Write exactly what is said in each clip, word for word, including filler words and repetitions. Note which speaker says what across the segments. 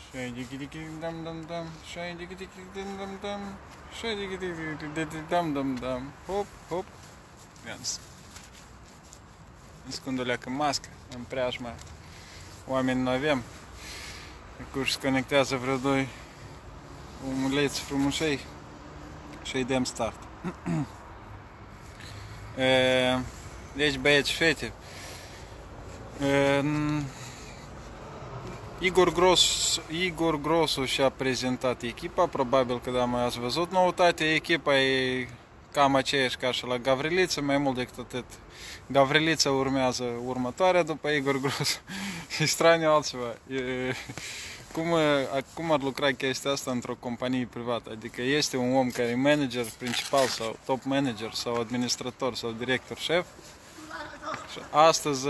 Speaker 1: Shai digi digi dum dum dum, shai digi digi dum dum dum, shai digi digi dum dum dum, hop hop. Viens. Când o leacă mască în preajma, oameni nu avem, curși se conectează vreo doi omuleți frumușei și îi dăm start. Deci, băieți și fete, Igor Gros, Igor Grosu și-a prezentat echipa, probabil că da, mai ați văzut noutate, echipa e cam aceeași ca și la Gavrilița, mai mult decât atât. Gavrilița urmează următoarea după Igor Grosu. E straniu altceva. E, cum, cum ar lucra chestia asta într-o companie privată? Adică este un om care e manager principal sau top manager sau administrator sau director șef și astăzi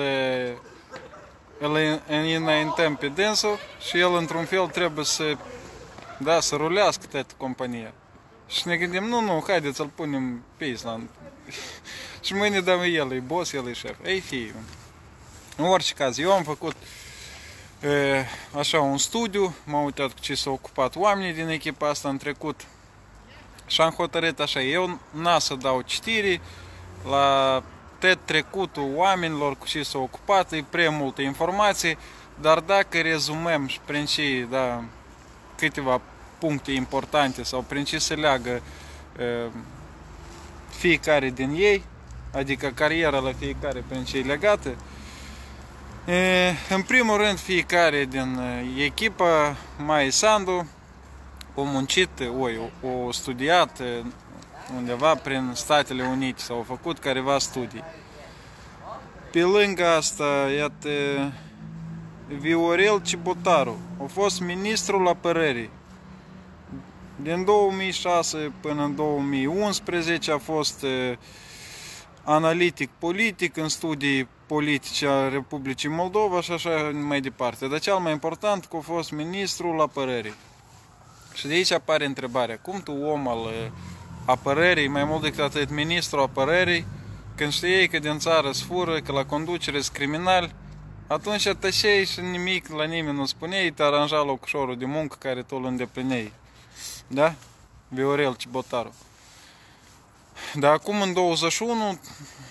Speaker 1: îl înaintăm pe dânsul și el într-un fel trebuie să, da, să rulească toată compania. Și ne gândim, nu, nu, haideți să-l punem pe Island. Și mâine dăm el, e boss, el e șef. Ei fi. În orice caz, eu am făcut e, așa un studiu, m-am uitat cu ce s-au ocupat oamenii din echipa asta în trecut și am hotărât așa, eu n-a să dau citire la tot trecutul oamenilor cu ce s-au ocupat, e prea multe informații, dar dacă rezumăm și prin ce, da, câteva puncte importante sau prin ce se leagă e, fiecare din ei, adică cariera la fiecare prin ce e legată. E, în primul rând, fiecare din echipă, Mai Sandu, a muncit, oi, a studiat undeva prin Statele Unite sau a făcut careva studii. Pe lângă asta, iată, Viorel Cibotaru a fost ministrul apărării. Din două mii șase până în două mii unsprezece a fost uh, analitic politic în studii politice a Republicii Moldova și așa mai departe. Dar cel mai important că a fost ministrul apărării. Și de aici apare întrebarea, cum tu, om al uh, apărării, mai mult decât atât ministrul apărării, când știai că din țară se fură, că la conducere sunt criminali, atunci tășeai și nimic la nimeni nu spuneai, te aranja locușorul de muncă care tu îl îndeplineai. Da? Viorel Cibotaru. Dar acum în douăzeci și unu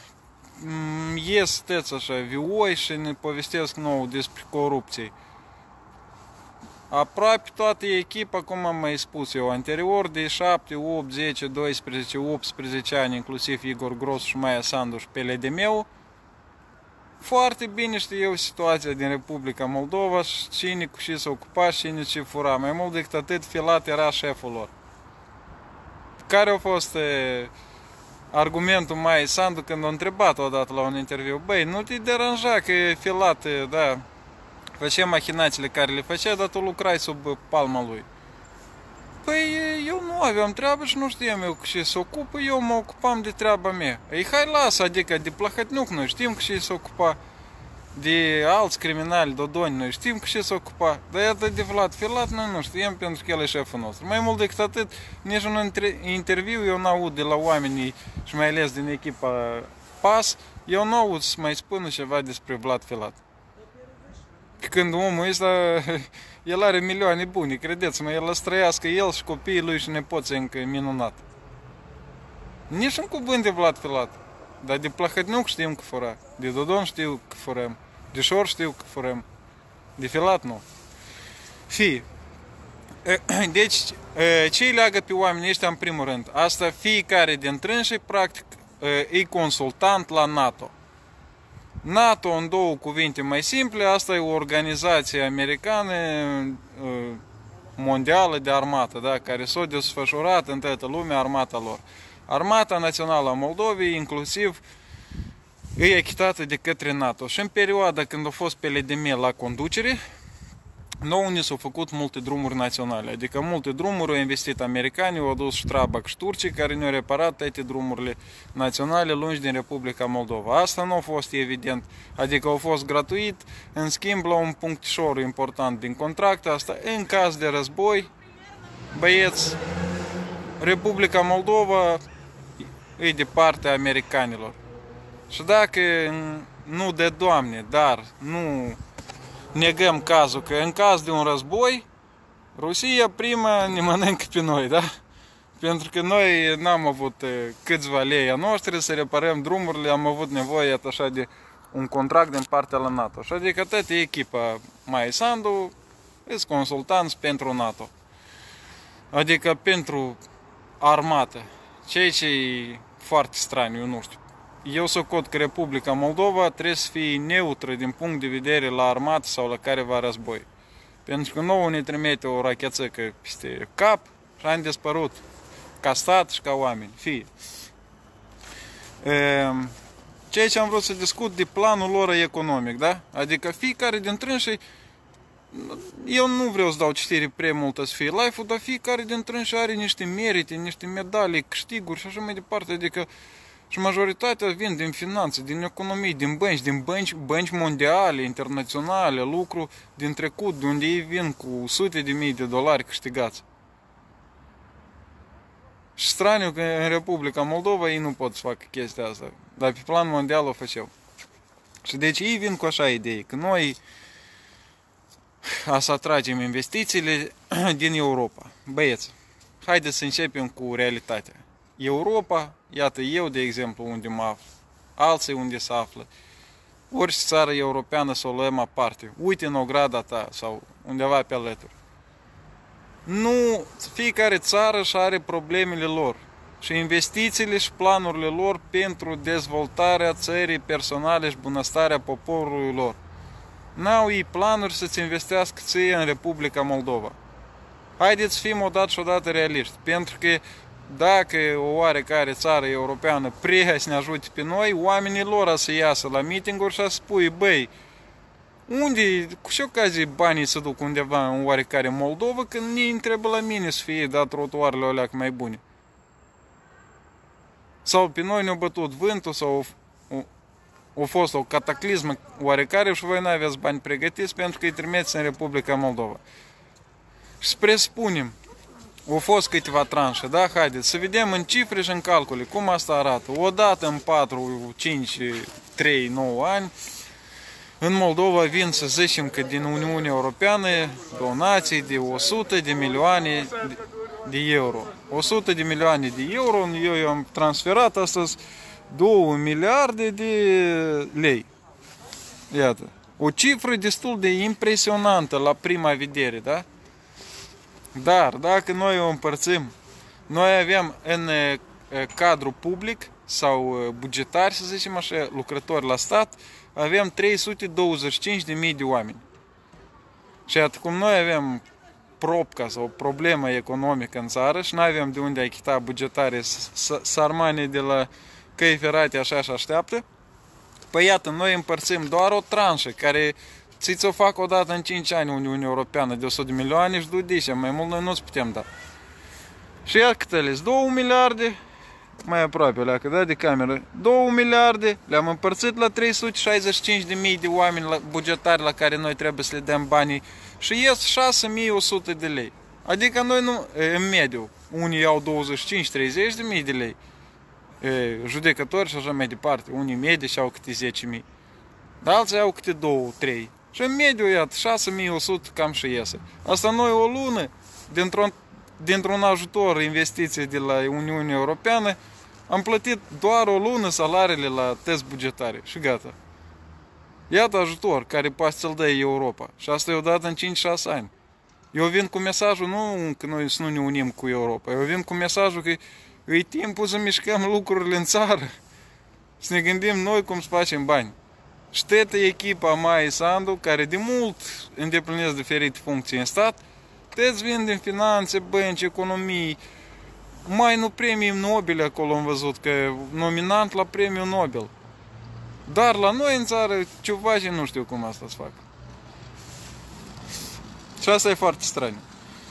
Speaker 1: ies tăți așa vioi și ne povestesc nou despre corupție. Aproape toată echipa, cum am mai spus eu anterior, de șapte, opt, zece, doisprezece, optsprezece ani, inclusiv Igor Gros și Maia Sandu și P L D M-ul, foarte bine știu eu situația din Republica Moldova și cine cu ce s-a ocupat și cine ce fura. Mai mult decât atât, Filat era șeful lor. Care a fost e, argumentul Mai Sandu când a întrebat odată la un interviu, băi, nu te deranja că Filat, da, făcea machinațiile care le făcea, dar tu lucrai sub palma lui. Păi eu nu aveam treabă și nu știam eu cu ce se ocupă, eu mă ocupam de treaba mea. Ei, hai lasă, adică de Plahotniuc noi știm cu ce se ocupa, de alți criminali, Dodoni, noi știm cu ce se ocupa, dar iată de Vlad Filat noi nu știm pentru că el e șeful nostru. Mai mult decât atât, nici un interviu eu n-aud de la oamenii și mai ales din echipa PAS, eu n-aud să mai spună ceva despre Vlad Filat. Când omul ăsta, el are milioane bune, credeți-mă, el să trăiască el și copiii lui și nepoții încă minunat. Nici un cuvânt de Vlad Filat. Dar de Plahotniuc știm că fura, de Dodon știu că furăm, de Șor știu că furăm, de Filat nu. Fii. Deci, ce îi leagă pe oamenii ăștia în primul rând? Asta fiecare dintre ei, practic, e consultant la NATO. NATO, în două cuvinte mai simple, asta e o organizație americană mondială de armată, da, care s-a desfășurat în toată lumea armata lor. Armata Națională a Moldovei, inclusiv, e achitată de către NATO. Și în perioada când a fost P L D M la conducere, nouă ni s-au făcut multe drumuri naționale. Adică multe drumuri au investit americanii, au adus Strabag și turcii, care ne-au reparat toate drumurile naționale lungi din Republica Moldova. Asta nu a fost evident, adică au fost gratuit, în schimb la un punctișor important din contract, asta în caz de război, băieți, Republica Moldova e de partea americanilor. Și dacă nu de Doamne, dar nu negăm cazul că în caz de un război, Rusia prima ne mănâncă pe noi, da? Pentru că noi n-am avut câțiva lei a noștri să reparăm drumurile, am avut nevoie așa de un contract din partea la NATO. Și adică toată echipa Maia Sandu sunt consultanți pentru NATO. Adică pentru armată. Ceea ce e foarte straniu, eu nu știu. Eu socot că Republica Moldova trebuie să fie neutră din punct de vedere la armată sau la careva război. Pentru că nouă ne trimite o rachețăcă peste cap și am dispărut ca stat și ca oameni. Fie. Ceea ce am vrut să discut de planul lor economic, da? Adică fiecare dintre ei, eu nu vreau să dau citire prea multă să fie live-ul, dar fiecare dintre ei are niște merite, niște medalii, câștiguri și așa mai departe. Adică și majoritatea vin din finanțe, din economie, din bănci, din bănci, bănci mondiale, internaționale, lucru din trecut, de unde ei vin cu sute de mii de dolari câștigați. Și straniu că în Republica Moldova ei nu pot să facă chestia asta, dar pe plan mondial o făceau. Și deci ei vin cu așa idei, că noi a să atragem investițiile din Europa. Băieți, haideți să începem cu realitatea. Europa, iată eu de exemplu unde mă aflu, alții unde se află, orice țară europeană să o luăm aparte, uite în ograda ta sau undeva pe alături. Nu, fiecare țară și are problemele lor și investițiile și planurile lor pentru dezvoltarea țării personale și bunăstarea poporului lor. N-au ei planuri să-ți investească ție în Republica Moldova. Haideți să fim odată și odată realiști, pentru că dacă o oarecare țară europeană prea să ne ajute pe noi, oamenii lor să iasă la meeting-uri și să spui, băi, unde, cu ce ocazie banii se duc undeva în oarecare Moldova când ne întrebă la mine să fie dat trotuarele alea mai bune? Sau pe noi ne-a bătut vântul sau a fost o cataclismă oarecare și voi n-aveți bani pregătiți pentru că îi trimiteți în Republica Moldova. Și să presupunem, au fost câteva tranșe, da? Haideți să vedem în cifre și în calcule cum asta arată. Odată în patru, cinci, trei, nouă ani, în Moldova vin să zicem că din Uniunea Europeană donații de o sută de milioane de euro. o sută de milioane de euro, eu am transferat astăzi două miliarde de lei. Iată. O cifră destul de impresionantă la prima vedere, da? Dar dacă noi o împărțim, noi avem în cadru public sau bugetar, să zicem așa, lucrători la stat, avem trei sute douăzeci și cinci de mii de oameni. Și atât cum noi avem propca sau o problemă economică în țară și nu avem de unde achita bugetare sarmane de la căi ferate așa și așteaptă, păi iată, noi împărțim doar o tranșă care ți o fac odată în cinci ani Uniunea Europeană de o sută de milioane și du-dișa, mai mult noi nu-ți putem da. Și ia câtele, două miliarde, mai aproape leacă, da, de cameră, două miliarde, le-am împărțit la trei sute șaizeci și cinci de mii de oameni bugetari la care noi trebuie să le dăm banii și ies șase mii o sută de lei. Adică noi nu, în mediu, unii iau douăzeci și cinci treizeci de mii de lei, judecători și așa mai departe, unii medici au câte zece mii, dar alții au câte două trei. Și în mediu, iată, șase mii o sută cam și iese. Asta noi o lună, dintr-un dintr ajutor investiții de la Uniunea Europeană, am plătit doar o lună salariile la test bugetare și gata. Iată ajutor care poate să-l dă Europa. Și asta e odată în cinci șase ani. Eu vin cu mesajul, nu că noi să nu ne unim cu Europa, eu vin cu mesajul că e timpul să mișcăm lucrurile în țară. Să ne gândim noi cum să facem bani. Și toată echipa Maia Sandu, care de mult îndeplinesc diferite funcții în stat, toți vin din finanțe, bănci, economii, mai nu premii Nobel acolo am văzut, că nominant la premiul Nobel. Dar la noi în țară, ceva și nu știu cum asta să fac. Și asta e foarte straniu.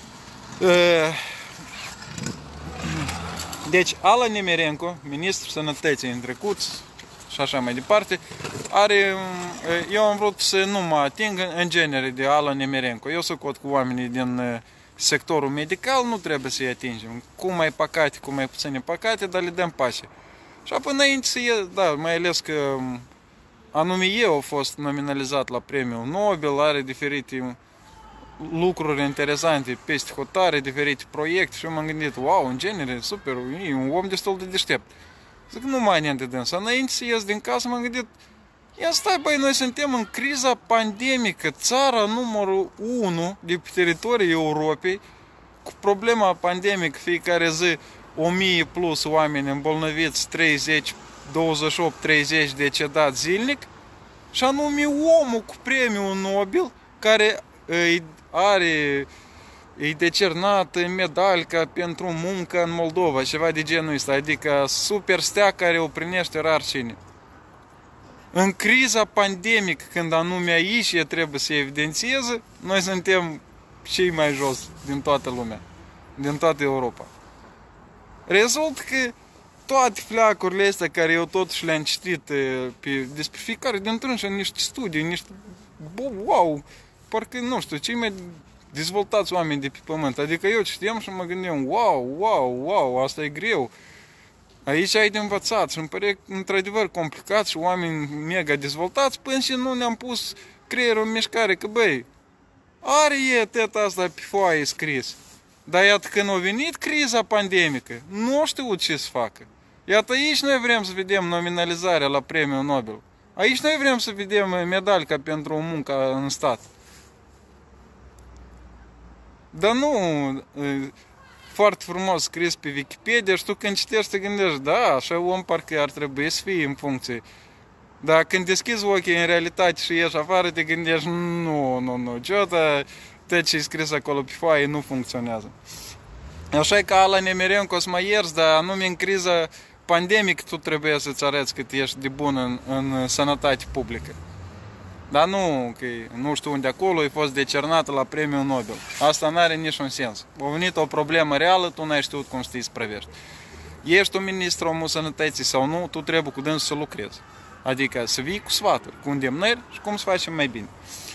Speaker 1: Deci, Ala Nemerenko, ministrul sănătății în trecut, și așa mai departe, are, eu am vrut să nu mă ating în genere de Ala Nemerenko. Eu socot cu oamenii din sectorul medical, nu trebuie să-i atingem. Cum mai păcate, cum mai puține păcate, dar le dăm pace. Și apoi înainte să ies, da, mai ales că anume eu a fost nominalizat la premiul Nobel, are diferite lucruri interesante peste hotare, diferite proiecte și m-am gândit, wow, în genere, super, e un om destul de deștept. Zic, nu mai înainte de însă. Înainte să ies din casă, m-am gândit, ia stai, băi, noi suntem în criza pandemică, țara numărul unu de pe teritoriul Europei, cu problema pandemică, fiecare zi o mie plus oameni îmbolnăviți, treizeci, douăzeci și opt, treizeci decedați zilnic, și anume omul cu premiul Nobel, care îi are, îi decernat medalca pentru muncă în Moldova, ceva de genul ăsta, adică superstea care o primește rar cine. În criza pandemică, când anume aici e trebuie să evidențieze, noi suntem cei mai jos din toată lumea, din toată Europa. Rezultă că toate fleacurile astea care eu totuși le-am citit pe, despre fiecare dintre ei, niște studii, niște, wow, parcă, nu știu, cei mai dezvoltați oameni de pe pământ. Adică eu citeam și mă gândeam, wow, wow, wow, asta e greu. Aici ai de învățat și îmi pare într-adevăr complicat și oameni mega dezvoltați până și nu ne-am pus creierul în mișcare, că băi, are e teta asta pe foaie scris. Dar iată când a venit criza pandemică, nu știu ce să facă. Iată aici noi vrem să vedem nominalizarea la premiul Nobel. Aici noi vrem să vedem medalca pentru muncă în stat. Dar nu foarte frumos scris pe Wikipedia și tu când citești te gândești, da, așa om parcă ar trebui să fie în funcție. Dar când deschizi ochii în realitate și ieși afară, te gândești, nu, nu, nu, ce-o tot ce e scris acolo pe foaie nu funcționează. Așa e ca ala nemereu că o să mă ierți, dar anume în criza pandemică tu trebuie să-ți arăți că ești de bun în, în sănătate publică. Dar nu, că nu știu unde acolo ai fost decernată la premiul Nobel. Asta nu are niciun sens. A venit o problemă reală, tu n-ai știut cum să te spravești. Ești un ministru omul sănătății sau nu, tu trebuie cu dânsul să lucrezi. Adică să vii cu sfaturi, cu îndemnări și cum să facem mai bine.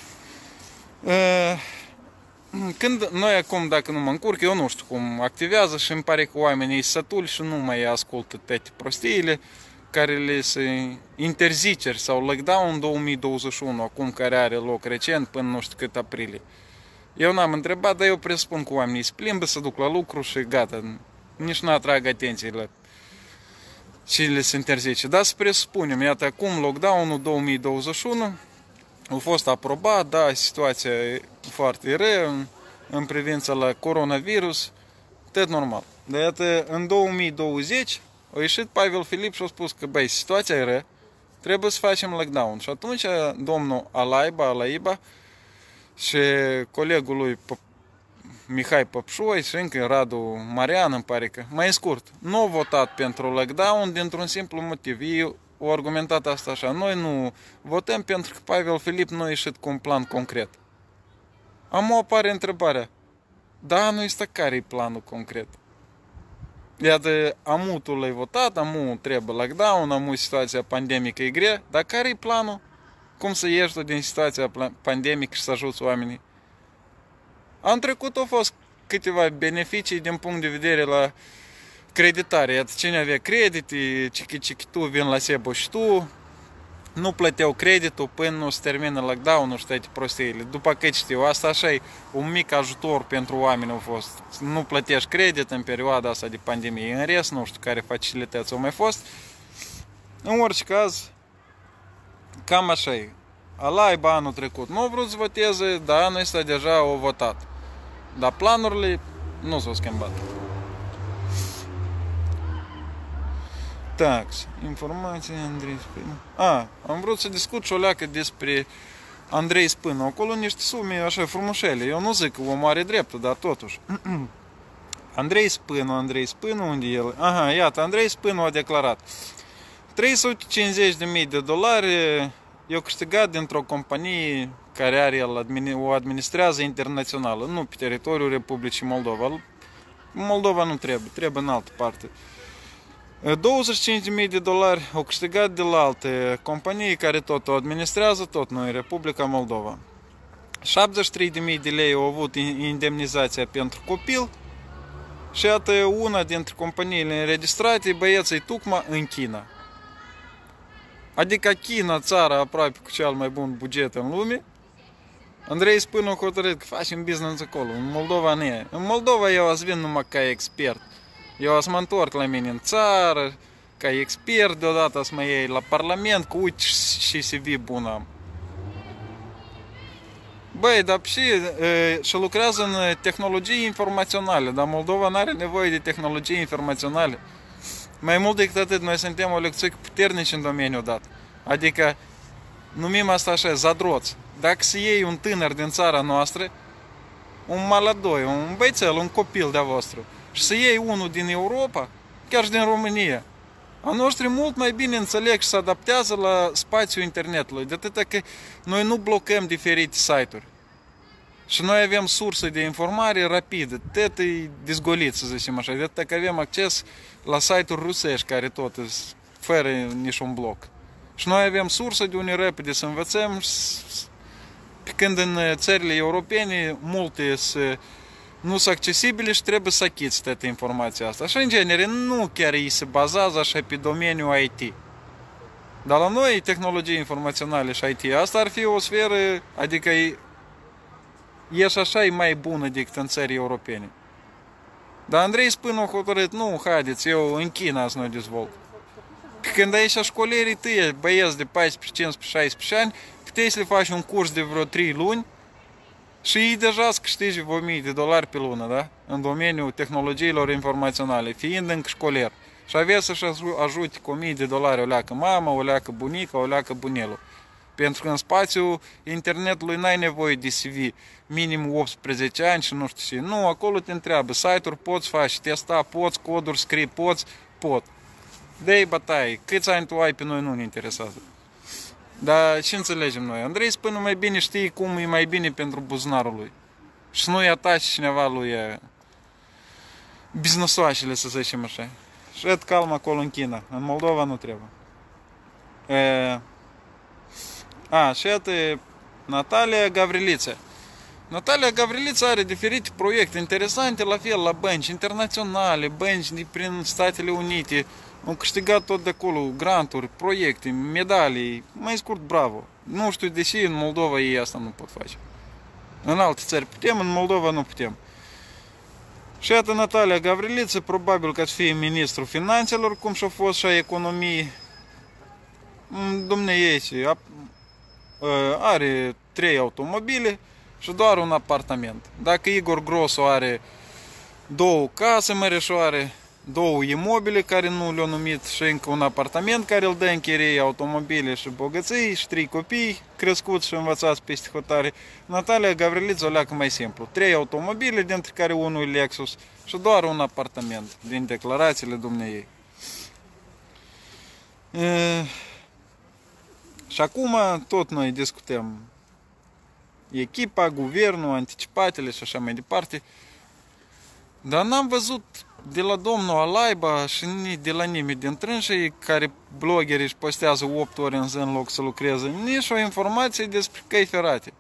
Speaker 1: Când noi acum, dacă nu mă încurc, eu nu știu cum activează și îmi pare că oamenii e sătuli și nu mai ascultă toate prostiile care le se interziceri sau lockdown două mii douăzeci și unu, acum care are loc recent până nu știu cât aprilie. Eu n-am întrebat, dar eu presupun că oamenii se plimbă, se duc la lucru și gata, nici nu atrag atenție la ce le se interzice. Dar să presupunem, iată acum lockdown-ul două mii douăzeci și unu a fost aprobat, da, situația e foarte rea în, în privința la coronavirus, tot normal. Dar iată, în două mii douăzeci a ieșit Pavel Filip și a spus că, băi, situația e rea, trebuie să facem lockdown. Și atunci domnul Alaiba, Alaiba și colegul lui Mihai Păpșoi și încă Radu Marian, îmi pare că, mai scurt, nu au votat pentru lockdown dintr-un simplu motiv. Ei au argumentat asta așa, noi nu votăm pentru că Pavel Filip nu a ieșit cu un plan concret. Am o apare întrebarea, da, nu este care e planul concret? Iată, amu tu l-ai votat, amu trebuie lockdown, amu situația pandemică e grea, dar care e planul? Cum să ieși tu din situația pandemică și să ajuți oamenii? Anul trecut au fost câteva beneficii din punct de vedere la creditare. Iată, cine avea credite, cichi-cichi tu, vin la Sebo și tu, nu plăteau creditul până nu se termină lockdown-ul și toate prostiile. După cât știu, asta așa e un mic ajutor pentru oameni a fost. Nu plătești credit în perioada asta de pandemie. În rest, nu știu care facilități au mai fost. În orice caz, cam așa e. Alaiba anul trecut nu a vrut să voteze, dar anul ăsta deja au votat. Dar planurile nu s-au schimbat. Tax, informații, Andrei Spânu. A, am vrut să discut și o leacă despre Andrei Spânu. Acolo niște sume așa frumușele. Eu nu zic că omul are dreptul, dar totuși. Andrei Spânu, Andrei Spânu, unde el? Aha, iată, Andrei Spânu a declarat trei sute cincizeci de mii de dolari eu câștigat dintr-o companie care are el, o administrează internațională, nu pe teritoriul Republicii Moldova. Moldova nu trebuie, trebuie în altă parte. douăzeci și cinci de mii de dolari au câștigat de la alte companii care tot o administrează, tot noi, Republica Moldova. șaptezeci și trei de mii de lei au avut indemnizația pentru copil și iată una dintre companiile înregistrate, băieții tocmai în China. Adică China, țara aproape cu cel mai bun buget în lume, Andrei Spânu a hotărât că facem business acolo, în Moldova nu e. În Moldova eu ați vin numai ca expert. Eu ați mă întorc la mine în țară, ca expert, deodată să mă iei la parlament, cu uite și C V bun am. Băi, dar și, e, și lucrează în tehnologii informaționale, dar Moldova nu are nevoie de tehnologii informaționale. Mai mult decât atât, noi suntem o lecție puternici în domeniul dat. Adică, numim asta așa, zadroți. Dacă să iei un tânăr din țara noastră, un maladoi, un băițel, un copil de-a vostru, și să iei unul din Europa, chiar și din România, a noștri mult mai bine înțeleg și se adaptează la spațiul internetului, de atât că noi nu blocăm diferite site-uri. Și noi avem surse de informare rapidă, tot e dezgolit, să zicem așa, de atât că avem acces la site-uri rusești care tot sunt fără niciun bloc. Și noi avem surse de unde repede să învățăm, pe când în țările europene multe nu sunt accesibile și trebuie să achiți toată informația asta. Și în genere nu chiar ei se bazează așa pe domeniul I T. Dar la noi tehnologii informaționale și I T, asta ar fi o sferă, adică e, e și așa e mai bună decât în țări europene. Dar Andrei Spânu a hotărât, nu, haideți, eu în China să ne dezvolt. Când aici școlerii tăi, băieți de paisprezece, cincisprezece, șaisprezece ani, puteai să le faci un curs de vreo trei luni și ei deja să câștige o mie de dolari pe lună, da? În domeniul tehnologiilor informaționale, fiind încă școler. Și avea să-și ajute cu o mie de dolari o leacă mama, o leacă bunica, o leacă bunelul. Pentru că în spațiul internetului n-ai nevoie de C V, minim optsprezece ani și nu știu ce. Nu, acolo te întreabă, site-uri poți face, testa, poți, coduri scrii, poți, pot. Dă-i bătaie, câți ani tu ai pe noi nu ne interesează. Dar ce înțelegem noi? Andrei Spânu mai bine știe cum e mai bine pentru buzunarul lui. Și nu-i ataci cineva lui businessoașele, să zicem așa. Și et calm acolo în China. În Moldova nu trebuie. E... A, și iată Natalia Gavriliță. Natalia Gavriliță are diferite proiecte interesante, la fel, la bănci internaționale, bănci prin Statele Unite. Au câștigat tot de acolo granturi, proiecte, medalii, mai scurt, bravo. Nu știu de ce în Moldova ei asta nu pot face. În alte țări putem, în Moldova nu putem. Și iată Natalia Gavriliță, probabil că să fie ministrul finanțelor, cum și-a fost și a economiei. Dumnezeu are trei automobile și doar un apartament. Dacă Igor Grosu are două case măreșoare, două imobile care nu le-au numit și încă un apartament care îl dă în chirie, automobile și bogății și trei copii crescuți și învățați peste hotare. Natalia Gavriliță o leacă mai simplu. Trei automobile, dintre care unul e Lexus și doar un apartament din declarațiile dumneiei. E... Și acum tot noi discutăm echipa, guvernul, anticipatele și așa mai departe. Dar n-am văzut de la domnul Alaiba și de la nimeni din trânșii care bloggerii își postează opt ore în zi în loc să lucreze, nici o informație despre căi ferate.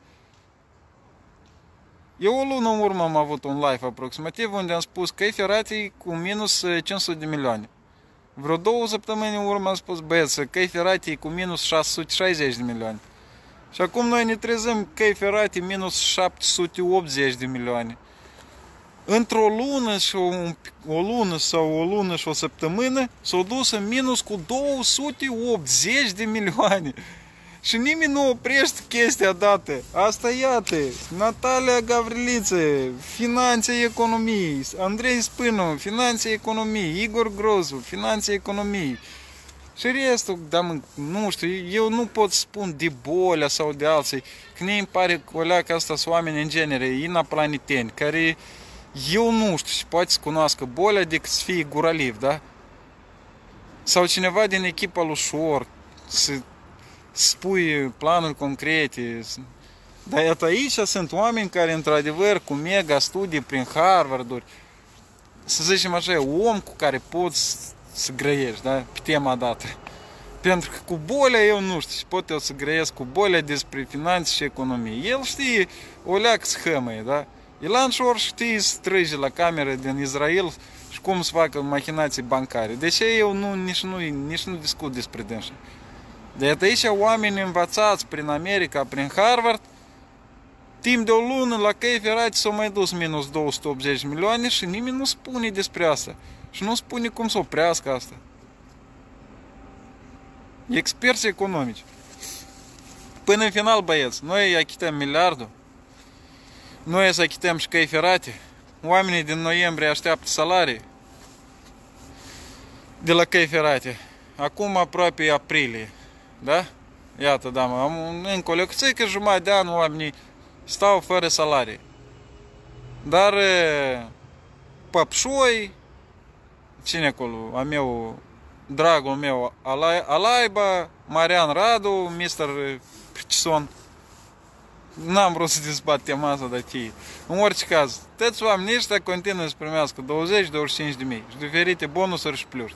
Speaker 1: Eu o lună în urmă am avut un live aproximativ unde am spus căi ferate cu minus cinci sute de milioane. Vreo două săptămâni în urmă am spus, băieți, căi ferate cu minus șase sute șaizeci de milioane. Și acum noi ne trezim căi ferate minus șapte sute optzeci de milioane. Într-o lună și o, o lună sau o lună și o săptămână s-au dus în minus cu două sute optzeci de milioane. Și nimeni nu oprește chestia dată. Asta iată, Natalia Gavriliță, finanțe economii, Andrei Spânu, finanțe economii, Igor Grosu, finanțe economii. Și restul, da, mă, nu știu, eu nu pot spun de Bolea sau de alții, că ne îmi pare că o leacă asta sunt oameni în genere inaplaneteni, care eu nu știu și poate să cunoască Bolea decât să fie guraliv, da? Sau cineva din echipa lui Șor, să spui planuri concrete. Dar iată aici sunt oameni care într-adevăr cu mega studii prin Harvard-uri, să zicem așa, om cu care poți să grăiești, da? Pe tema dată. Pentru că cu Bolea eu nu știu și pot eu să grăiesc cu Bolea despre finanțe și economie. El știe o leacă schemă, da? Ilan Șor știe să trăge la cameră din Israel și cum să facă machinații bancare. Deci eu nu, nici, nu, nici nu discut despre dânsa. De aici oameni învățați prin America, prin Harvard, Timp de o lună la căi ferate s-au mai dus minus două sute optzeci milioane și nimeni nu spune despre asta. Și nu spune cum să oprească asta. Experți economici. Până în final, băieți, noi achităm miliardul. Noi să achităm și căi ferate. Oamenii din noiembrie așteaptă salarii de la căi ferate. Acum aproape aprilie. Da? Iată, da, mă, am încă o lecție, jumătate de an oamenii stau fără salarii. Dar Păpșoi, cine acolo, a meu, dragul meu, Alaiba, Marian Radu, mister Pricison, n-am vrut să dezbat tema asta, dar fie. În orice caz, toți oamenii ăștia continuă să primească douăzeci douăzeci și cinci de mii și diferite bonusuri și plăști.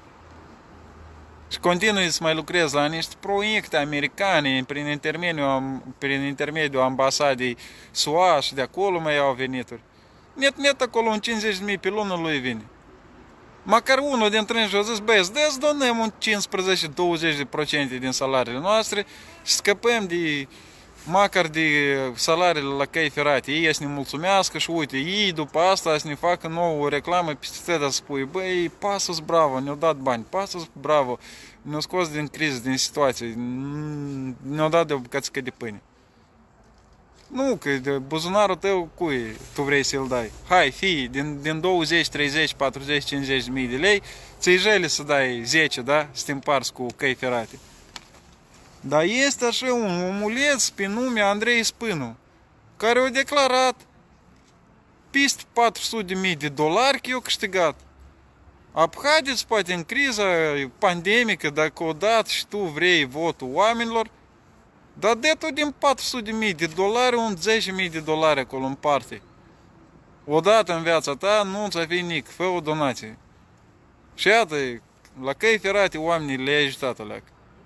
Speaker 1: Și continui să mai lucrez la niște proiecte americane prin intermediul, prin intermediul ambasadei S U A și de acolo mai au venituri. Net, net acolo un cincizeci de mii pe lună lui vine. Măcar unul dintre ei și-a zis, băi, să donăm un cincisprezece douăzeci de procente din salariile noastre și scăpăm de, măcar de salariile la căi ferate. Ei să ne mulțumească și uite, ei după asta să ne facă nouă reclamă peste tăta să spui, băi, Pasos bravo, ne-au dat bani, Pasos bravo, ne-au scos din criză, din situație, ne-au dat de o bucățică de pâine. Nu, că de buzunarul tău cui tu vrei să-l dai? Hai, fii, din, din douăzeci, treizeci, patruzeci, cincizeci de mii de lei, ți-i jele să dai zece, da? Să te împarți cu căi ferate. Dar este așa un omuleț pe nume Andrei Spânu, care a declarat peste patru sute de mii de dolari că i-a câștigat. Haideți, poate în criza pandemică, dacă odată și tu vrei votul oamenilor, dar de tu din patru sute de mii de dolari, un zece mii de dolari acolo în parte. Odată în viața ta nu ți-a fi nic, fă o donație. Și iată, la căi ferate oamenii le-ai ajutat aleacă.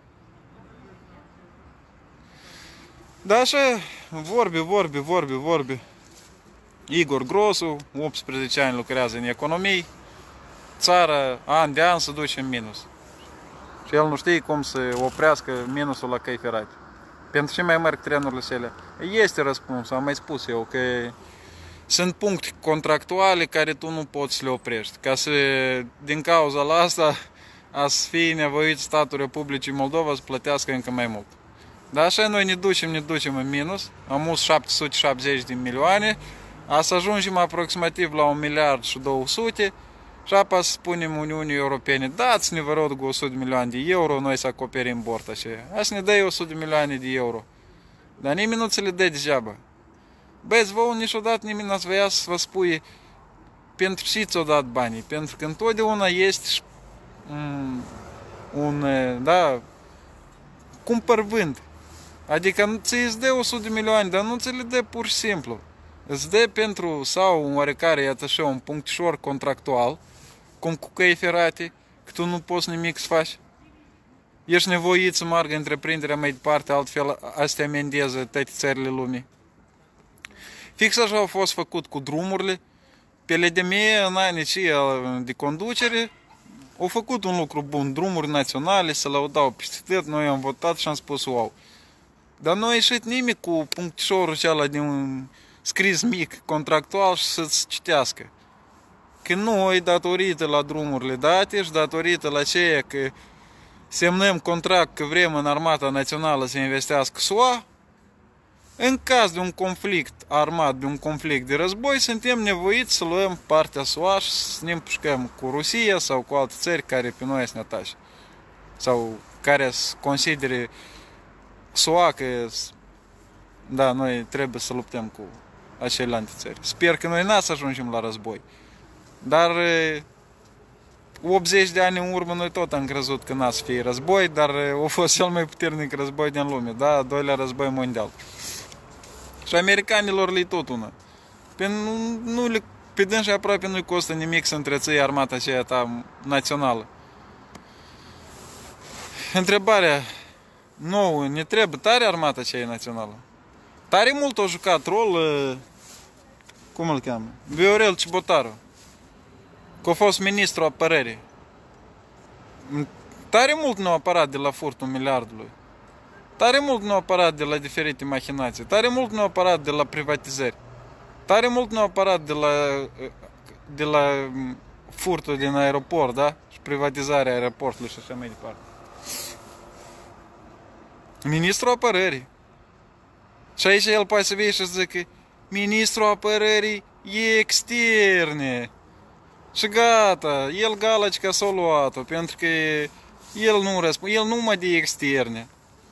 Speaker 1: Dar așa, vorbe, vorbe, vorbe, vorbe. Igor Grosu, optsprezece ani lucrează în economie, țara an de an se duce în minus. Și el nu știe cum să oprească minusul la căi ferate. Pentru ce mai merg trenurile astea? Este răspuns, am mai spus eu, că sunt puncte contractuale care tu nu poți să le oprești. Ca să, din cauza la asta, a să fie nevoit statul Republicii Moldova să plătească încă mai mult. Dar așa noi ne ducem, ne ducem în minus, am mus șapte sute șaptezeci de milioane, a să ajungem aproximativ la un miliard și două sute, și apoi să spunem Uniunii Europene, dați-ne vă rog o sută de milioane de euro, noi să acoperim bord așa. Așa ne dă o sută de milioane de euro. Dar nimeni nu ți le dă degeaba. Băieți, vouă niciodată nimeni n-ați vrea să vă spui pentru ce ți-o dat banii. Pentru că întotdeauna este un, un da, cumpăr-vând. Adică ți-ți dă o sută de milioane, dar nu ți le dă pur și simplu. Îți dă pentru, sau un oarecare, iată așa, un punctișor contractual, cum cu căi ferate, că tu nu poți nimic să faci. Ești nevoit să meargă întreprinderea mai departe, altfel astea amendeză toate țările lumii. Fix așa a fost făcut cu drumurile. Pe L D M E, în anii de conducere, au făcut un lucru bun, drumuri naționale, se lăudau peste tot, noi am votat și am spus wow. Dar nu a ieșit nimic cu punctișorul acela de un scris mic, contractual și să-ți citească. Că noi, datorită la drumurile date și datorită la ceea că semnăm contract că vrem în Armata Națională să investească S U A, în caz de un conflict armat, de un conflict de război, suntem nevoiți să luăm partea S U A și să ne împușcăm cu Rusia sau cu alte țări care pe noi să ne atace. Sau care să considere S U A că da, noi trebuie să luptăm cu acele antițări. Sper că noi n-a să ajungem la război. Dar optzeci de ani în urmă noi tot am crezut că n-a să fie război, dar a fost cel mai puternic război din lume, da, doilea război mondial. Și americanilor le-i tot una. Pe, nu, nu le, pe dânsi aproape nu-i costă nimic să întreții armata aceea ta națională. Întrebarea nouă, ne trebuie tare armata aceea națională? Tare mult a jucat rol, cum îl cheamă, Viorel Cibotaru, că a fost ministru apărării. Tare mult nu a apărat de la furtul miliardului. Tare mult nu apărat de la diferite machinații, tare mult nu apărat de la privatizări, tare mult nu apărat de la, de la furtul din aeroport, da? Și privatizarea aeroportului și așa mai departe. Ministrul apărării. Și aici el poate să vei și să zică Ministrul apărării externe. Și gata, el galacica s-a luat-o, pentru că el nu răspunde, el numai de externe.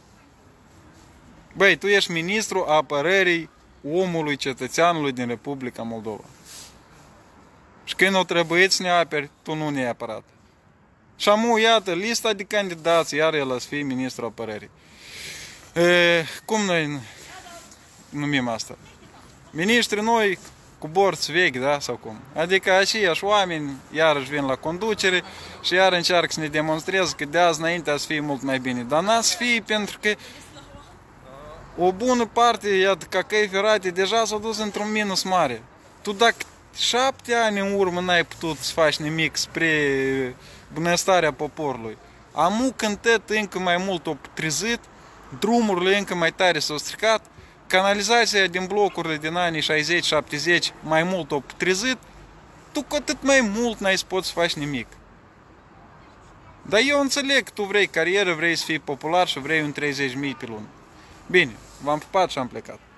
Speaker 1: Băi, tu ești ministrul apărării omului, cetățeanului din Republica Moldova. Și când o trebuie să ne aperi, tu nu ne-ai apărat. Și amu, iată, lista de candidați, iar el să fie ministrul apărării. E, cum noi numim asta? Ministrii noi cu borți vechi, da, sau cum? Adică aceiași oameni iarăși vin la conducere și iar încearcă să ne demonstreze că de azi înainte să fie mult mai bine. Dar n-a să fie pentru că o bună parte, iată, ca căi ferate, deja s-au dus într-un minus mare. Tu dacă șapte ani în urmă n-ai putut să faci nimic spre bunăstarea poporului, amu când tot încă mai mult o trezit, drumurile încă mai tare s-au stricat, canalizația din blocurile din anii șaizeci șaptezeci mai mult o trezit, tu cu atât mai mult n-ai să poți să faci nimic. Dar eu înțeleg, tu vrei carieră, vrei să fii popular și vrei un treizeci de mii pe lună. Bine, v-am pupat și am plecat.